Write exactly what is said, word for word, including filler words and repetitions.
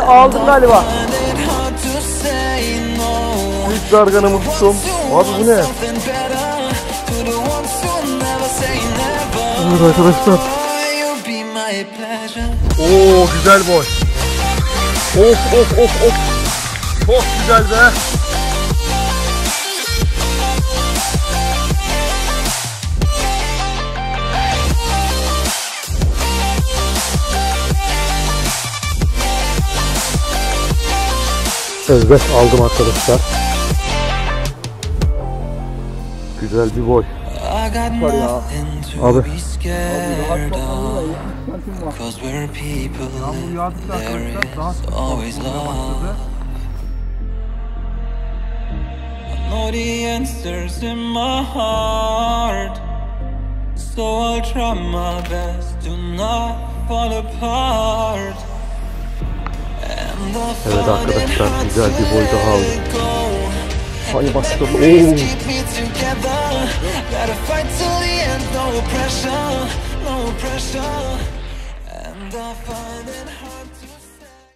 aldım galiba. İlk garganamı tuttum. Abi bu ne? Evet arkadaşlar. Oo güzel boy. Of of of of. Çok güzel be. Evet aldım arkadaşlar. Güzel bir boy. Var ya. Abi. Abi rahat bakalım. Yağmur yağdıkça arkadaşlar daha sık olmaya başladı. Know the answers in my heart, so I'll try my best to not fall apart. Evet arkadaşlar güzel bir boy daha aldım. Hay başladı. Oo.